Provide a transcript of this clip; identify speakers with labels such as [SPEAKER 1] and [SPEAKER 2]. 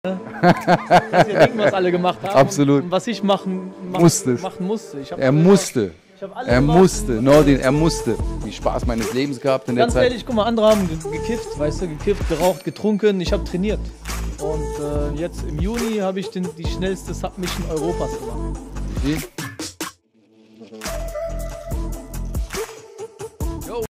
[SPEAKER 1] Das ist ja Ding, was alle gemacht haben.
[SPEAKER 2] Absolut.
[SPEAKER 1] Und was ich machen musste.
[SPEAKER 2] Er musste, Nordin, er musste. Die Spaß meines Lebens gehabt in der
[SPEAKER 1] Ganz
[SPEAKER 2] Zeit.
[SPEAKER 1] ehrlich, guck mal, andere haben gekifft, weißt du, gekifft, geraucht, getrunken. Ich habe trainiert. Und jetzt im Juni habe ich die schnellste Submission Europas gemacht.
[SPEAKER 2] Wie?